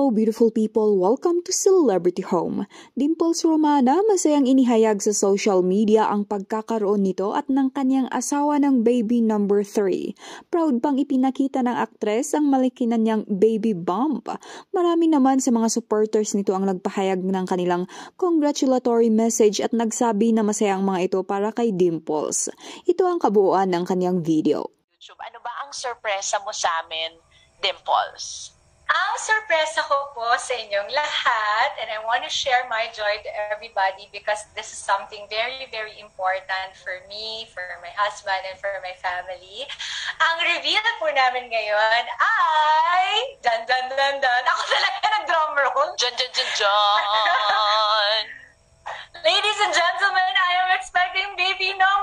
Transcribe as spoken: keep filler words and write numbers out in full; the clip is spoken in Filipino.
Hello beautiful people, welcome to Celebrity Home. Dimples Romana masayang inihayag sa social media ang pagkakaroon nito at ng kanyang asawa ng baby number three. Proud pang ipinakita ng aktres ang malaki na niyang baby bump. Marami naman sa mga supporters nito ang nagpahayag ng kanilang congratulatory message at nagsabi na masayang mga ito para kay Dimples. Ito ang kabuuan ng kanyang video. YouTube, ano ba ang sorpresa mo sa amin, Dimples? Ang sorpresa ko po sa inyong lahat, and I want to share my joy to everybody because this is something very, very important for me, for my husband, and for my family. Ang reveal po namin ngayon ay... Dan, dan, dan, dan. Ako talaga nag-drum roll. Dyan, dyan, dyan, dyan. Ladies and gentlemen, I am expecting baby number